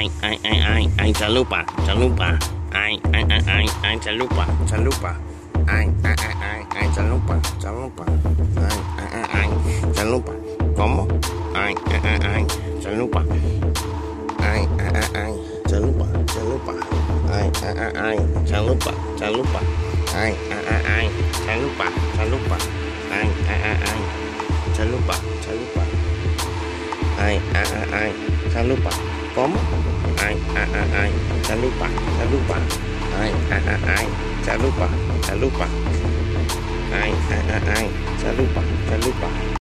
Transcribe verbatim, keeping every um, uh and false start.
Ay, ay, ay, ay, ay, chalupa, chalupa. Ay, ay, ay, ay, ay, chalupa, chalupa. Ay, ay, ay, ay, ay, chalupa, chalupa. Ay, ay, ay, ay, chalupa. ¿Cómo? Ay, ay, ay, ay, chalupa. Ay, ay, ay, ay, chalupa, chalupa. Ay, ay, ay, ay, chalupa, chalupa. Ay, ay, ay, ay, chalupa, chalupa. Ay, ay, ay, ay, chalupa, chalupa. Ay, ay, ay, ay, chalupa. ¿Cómo? Ay, ay, ay, ay, chalupa, chalupa. Ay, ay, ay, ay, chalupa, chalupa. Ay, ay, ay, ay, chalupa, chalupa.